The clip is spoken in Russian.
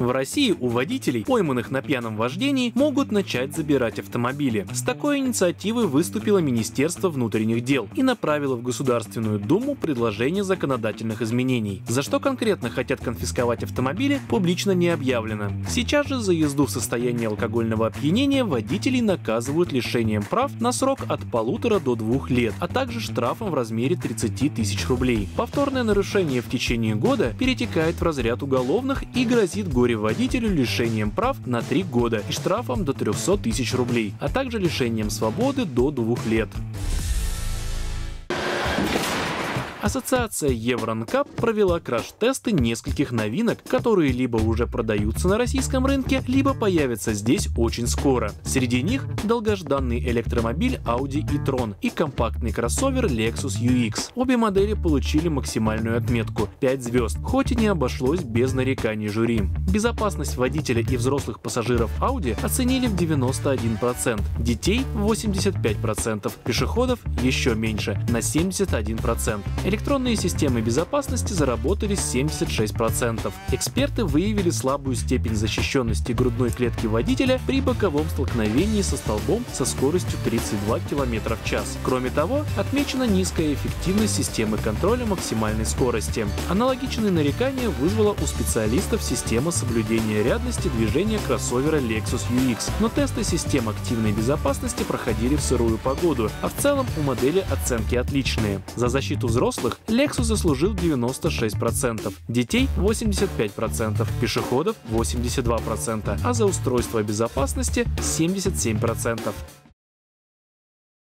В России у водителей, пойманных на пьяном вождении, могут начать забирать автомобили. С такой инициативой выступило Министерство внутренних дел и направило в Государственную Думу предложение законодательных изменений. За что конкретно хотят конфисковать автомобили, публично не объявлено. Сейчас же за езду в состоянии алкогольного опьянения водителей наказывают лишением прав на срок от 1,5 до 2 лет, а также штрафом в размере 30 тысяч рублей. Повторное нарушение в течение года перетекает в разряд уголовных и грозит горе-водителю лишением прав на 3 года и штрафом до 300 тысяч рублей, а также лишением свободы до 2 лет. Ассоциация Евронкап провела краш-тесты нескольких новинок, которые либо уже продаются на российском рынке, либо появятся здесь очень скоро. Среди них долгожданный электромобиль Audi e-tron и компактный кроссовер Lexus UX. Обе модели получили максимальную отметку – 5 звезд, хоть и не обошлось без нареканий жюри. Безопасность водителя и взрослых пассажиров Audi оценили в 91%, детей – в 85%, пешеходов еще меньше – на 71%. Электронные системы безопасности заработали 76%. Эксперты выявили слабую степень защищенности грудной клетки водителя при боковом столкновении со столбом со скоростью 32 км в час. Кроме того, отмечена низкая эффективность системы контроля максимальной скорости. Аналогичные нарекания вызвала у специалистов система соблюдения рядности движения кроссовера Lexus UX, но тесты систем активной безопасности проходили в сырую погоду, а в целом у модели оценки отличные. За защиту взрослых Lexus заслужил 96%, детей 85%, пешеходов 82%, а за устройство безопасности 77%.